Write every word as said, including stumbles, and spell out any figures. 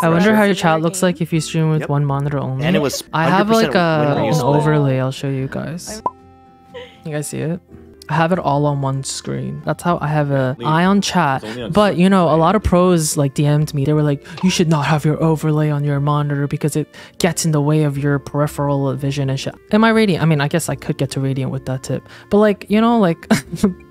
I wonder how your chat looks like if you stream with yep. one monitor only. And it was I have like a, an overlay. I'll show you guys. You guys see it? I have it all on one screen. That's how I have a eye on chat. But you know, a lot of pros like D M'd me. They were like, you should not have your overlay on your monitor because it gets in the way of your peripheral vision and shit. Am I radiant? I mean, I guess I could get to radiant with that tip. But like, you know, like